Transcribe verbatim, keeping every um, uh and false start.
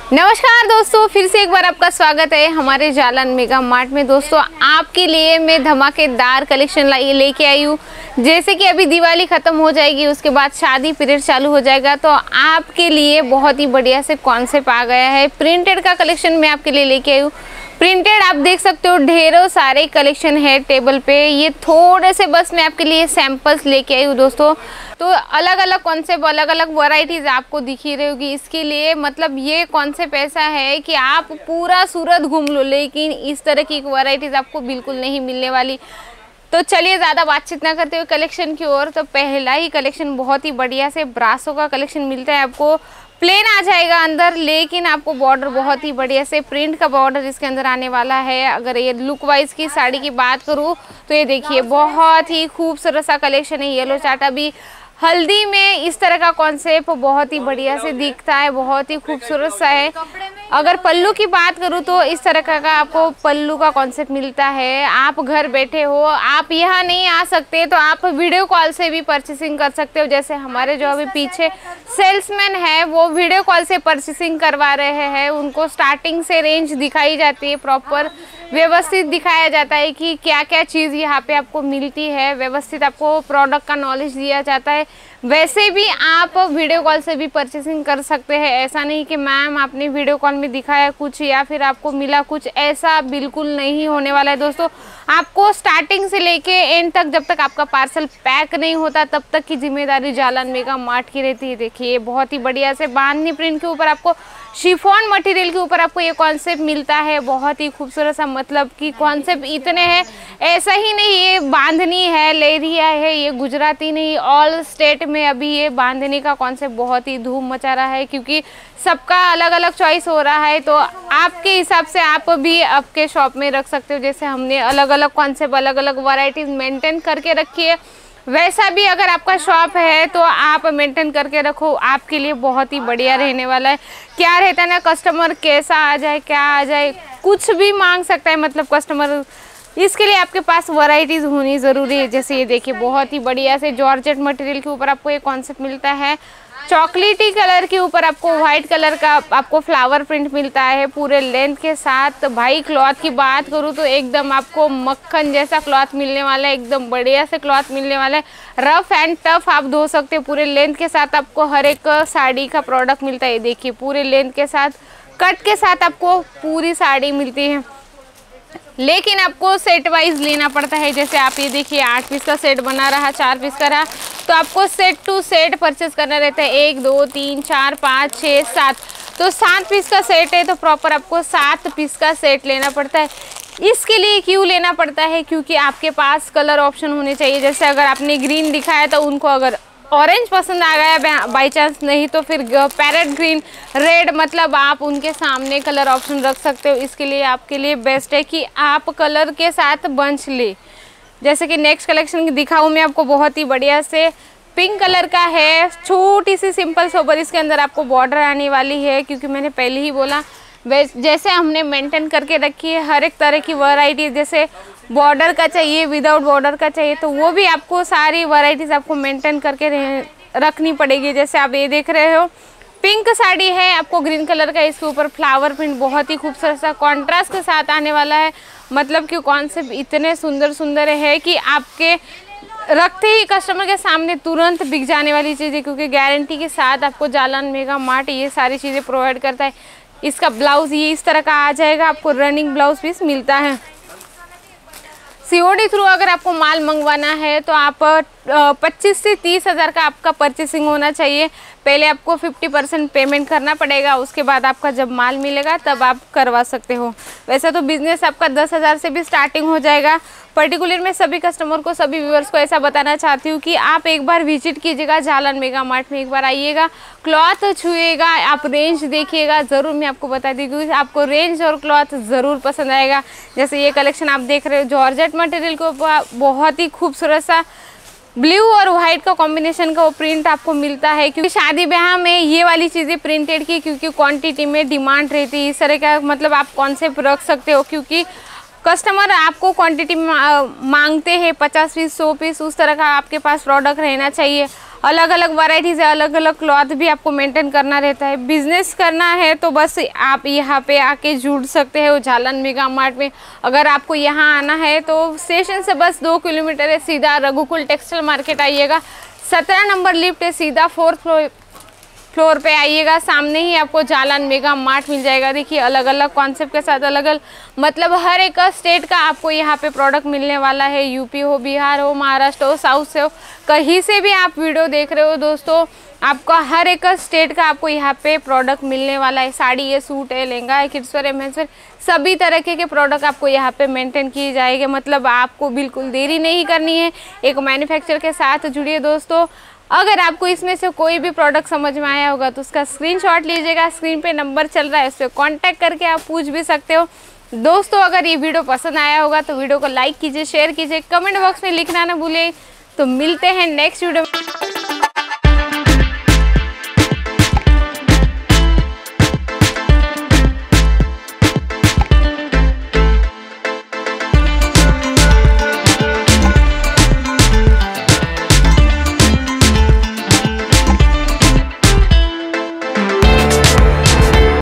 नमस्कार दोस्तों, फिर से एक बार आपका स्वागत है हमारे जालन मेगा मार्ट में। दोस्तों आपके लिए मैं धमाकेदार कलेक्शन लेके आई हूँ। जैसे कि अभी दिवाली ख़त्म हो जाएगी, उसके बाद शादी पीरियड चालू हो जाएगा, तो आपके लिए बहुत ही बढ़िया से कॉन्सेप्ट आ गया है। प्रिंटेड का कलेक्शन मैं आपके लिए लेके आई हूँ। प्रिंटेड आप देख सकते हो, ढेरों सारे कलेक्शन है टेबल पे। ये थोड़े से बस मैं आपके लिए सैंपल्स लेके आई हूँ दोस्तों। तो अलग अलग कॉन्सेप्ट, अलग अलग वैरायटीज आपको दिख ही रही होगी। इसके लिए मतलब ये कॉन्सेप्ट ऐसा है कि आप पूरा सूरत घूम लो, लेकिन इस तरह की वैरायटीज आपको बिल्कुल नहीं मिलने वाली। तो चलिए ज़्यादा बातचीत ना करते हुए कलेक्शन की ओर। तो पहला ही कलेक्शन बहुत ही बढ़िया से ब्रासो का कलेक्शन मिलता है आपको। प्लेन आ जाएगा अंदर, लेकिन आपको बॉर्डर बहुत ही बढ़िया से प्रिंट का बॉर्डर इसके अंदर आने वाला है। अगर ये लुक वाइज की साड़ी की बात करूँ तो ये देखिए बहुत ही खूबसूरत सा कलेक्शन है। येलो चाट अभी हल्दी में इस तरह का कॉन्सेप्ट बहुत ही बढ़िया से दिखता है, बहुत ही खूबसूरत सा है। अगर पल्लू की बात करूँ तो इस तरह का, का आपको पल्लू का कॉन्सेप्ट मिलता है। आप घर बैठे हो, आप यहाँ नहीं आ सकते तो आप वीडियो कॉल से भी परचेसिंग कर सकते हो। जैसे हमारे जो अभी पीछे सेल्समैन है वो वीडियो कॉल से परचेसिंग करवा रहे हैं। उनको स्टार्टिंग से रेंज दिखाई जाती है, प्रॉपर व्यवस्थित दिखाया जाता है कि क्या क्या चीज़ यहाँ पे आपको मिलती है। व्यवस्थित आपको प्रोडक्ट का नॉलेज दिया जाता है। वैसे भी आप वीडियो कॉल से भी परचेसिंग कर सकते हैं। ऐसा नहीं कि मैम आपने वीडियो कॉल में दिखाया कुछ या फिर आपको मिला कुछ, ऐसा बिल्कुल नहीं होने वाला है दोस्तों। आपको स्टार्टिंग से लेके एंड तक, जब तक आपका पार्सल पैक नहीं होता तब तक की जिम्मेदारी जालन मेगा मार्ट की रहती है। देखिए बहुत ही बढ़िया से बांधनी प्रिंट के ऊपर आपको, शिफॉन मटेरियल के ऊपर आपको ये कॉन्सेप्ट मिलता है। बहुत ही खूबसूरत सा, मतलब कि कॉन्सेप्ट इतने हैं। ऐसा ही नहीं ये बांधनी है, लेरिया है, ये गुजराती नहीं, ऑल स्टेट में अभी ये बांधनी का कॉन्सेप्ट बहुत ही धूम मचा रहा है, क्योंकि सबका अलग अलग चॉइस हो रहा है। तो आपके हिसाब से आप भी आपके शॉप में रख सकते हो। जैसे हमने अलग अलग कॉन्सेप्ट, अलग अलग वैरायटीज मेंटेन करके रखी है, वैसा भी अगर आपका शॉप है तो आप मेंटेन करके रखो। आपके लिए बहुत ही बढ़िया रहने वाला है। क्या रहता है ना, कस्टमर कैसा आ जाए, क्या आ जाए, कुछ भी मांग सकता है मतलब कस्टमर। इसके लिए आपके पास वैरायटीज होनी ज़रूरी है। जैसे ये देखिए बहुत ही बढ़िया से जॉर्जेट मटेरियल के ऊपर आपको ये कॉन्सेप्ट मिलता है। चॉकलेटी कलर के ऊपर आपको व्हाइट कलर का आपको फ्लावर प्रिंट मिलता है पूरे लेंथ के साथ। भाई क्लॉथ की बात करूँ तो एकदम आपको मक्खन जैसा क्लॉथ मिलने वाला है, एकदम बढ़िया से क्लॉथ मिलने वाला है। रफ एंड टफ आप धो सकते हो। पूरे लेंथ के साथ आपको हर एक साड़ी का प्रोडक्ट मिलता है। देखिए पूरे लेंथ के साथ, कट के साथ आपको पूरी साड़ी मिलती है, लेकिन आपको सेट वाइज लेना पड़ता है। जैसे आप ये देखिए आठ पीस का सेट बना रहा, चार पीस का रहा, तो आपको सेट टू सेट परचेस करना रहता है। एक दो तीन चार पाँच छः सात, तो सात पीस का सेट है तो प्रॉपर आपको सात पीस का सेट लेना पड़ता है। इसके लिए क्यों लेना पड़ता है? क्योंकि आपके पास कलर ऑप्शन होने चाहिए। जैसे अगर आपने ग्रीन दिखाया तो उनको अगर ऑरेंज पसंद आ गया बाई चांस, नहीं तो फिर पैरेट ग्रीन, रेड, मतलब आप उनके सामने कलर ऑप्शन रख सकते हो। इसके लिए आपके लिए बेस्ट है कि आप कलर के साथ बंच ले। जैसे कि नेक्स्ट कलेक्शन दिखाऊं मैं आपको, बहुत ही बढ़िया से पिंक कलर का है। छोटी सी सिंपल सोबर इसके अंदर आपको बॉर्डर आने वाली है, क्योंकि मैंने पहले ही बोला जैसे हमने मेंटेन करके रखी है हर एक तरह की वैरायटी। जैसे बॉर्डर का चाहिए, विदाउट बॉर्डर का चाहिए, तो वो भी आपको सारी वैरायटीज आपको मेंटेन करके रखनी पड़ेगी। जैसे आप ये देख रहे हो पिंक साड़ी है, आपको ग्रीन कलर का इसके ऊपर फ्लावर प्रिंट बहुत ही खूबसूरत सा कॉन्ट्रास्ट के साथ आने वाला है। मतलब कि कॉन्सेप्ट इतने सुंदर सुंदर है कि आपके रखते ही कस्टमर के सामने तुरंत बिक जाने वाली चीज़ें, क्योंकि गारंटी के साथ आपको जालन मेगा मार्ट ये सारी चीज़ें प्रोवाइड करता है। इसका ब्लाउज ये इस तरह का आ जाएगा, आपको रनिंग ब्लाउज पीस मिलता है। सीओडी थ्रू अगर आपको माल मंगवाना है तो आप पच्चीस से तीस हज़ार का आपका परचेसिंग होना चाहिए। पहले आपको पचास परसेंट पेमेंट करना पड़ेगा, उसके बाद आपका जब माल मिलेगा तब आप करवा सकते हो। वैसे तो बिजनेस आपका दस हज़ार से भी स्टार्टिंग हो जाएगा। पर्टिकुलर मैं सभी कस्टमर को, सभी व्यूअर्स को ऐसा बताना चाहती हूँ कि आप एक बार विजिट कीजिएगा जालन मेगा मार्ट में, एक बार आइएगा, क्लॉथ छुएगा, आप रेंज देखिएगा। ज़रूर मैं आपको बता दी क्योंकि आपको रेंज और क्लॉथ ज़रूर पसंद आएगा। जैसे ये कलेक्शन आप देख रहे हो जॉर्जेट मटेरियल को, बहुत ही खूबसूरत सा ब्लू और व्हाइट का कॉम्बिनेशन का वो प्रिंट आपको मिलता है। क्योंकि शादी ब्याह में ये वाली चीज़ें प्रिंटेड की, क्योंकि क्वांटिटी में डिमांड रहती है। इस तरह का मतलब आप कॉन्सेप्ट रख सकते हो, क्योंकि कस्टमर आपको क्वांटिटी में मांगते हैं पचास पीस, सौ पीस, उस तरह का आपके पास प्रोडक्ट रहना चाहिए। अलग अलग वैरायटीज़ है, अलग अलग क्लॉथ भी आपको मेंटेन करना रहता है। बिजनेस करना है तो बस आप यहाँ पे आके जुड़ सकते हैं जालन मेगा मार्ट में। अगर आपको यहाँ आना है तो स्टेशन से बस दो किलोमीटर है, सीधा रघुकुल टेक्सटाइल मार्केट आइएगा, सत्रह नंबर लिफ्ट है, सीधा फोर्थ फ्लोर फ्लोर पे आइएगा, सामने ही आपको जालन मेगा मार्ट मिल जाएगा। देखिए अलग अलग कॉन्सेप्ट के साथ अलग अलग मतलब हर एक स्टेट का आपको यहाँ पे प्रोडक्ट मिलने वाला है। यूपी हो, बिहार हो, महाराष्ट्र हो, साउथ से हो, कहीं से भी आप वीडियो देख रहे हो दोस्तों, आपका हर एक स्टेट का आपको यहाँ पे प्रोडक्ट मिलने वाला है। साड़ी है, सूट है, लहंगा है, किड्स वेयर है, मेंस वेयर, सभी तरह के प्रोडक्ट आपको यहाँ पे मेंटेन किए जाएंगे। मतलब आपको बिल्कुल देरी नहीं करनी है, एक मैन्युफैक्चर के साथ जुड़िए दोस्तों। अगर आपको इसमें से कोई भी प्रोडक्ट समझ में आया होगा तो उसका स्क्रीनशॉट लीजिएगा, स्क्रीन पे नंबर चल रहा है, उस पर कॉन्टैक्ट करके आप पूछ भी सकते हो दोस्तों। अगर ये वीडियो पसंद आया होगा तो वीडियो को लाइक कीजिए, शेयर कीजिए, कमेंट बॉक्स में लिखना ना भूलें। तो मिलते हैं नेक्स्ट वीडियो में।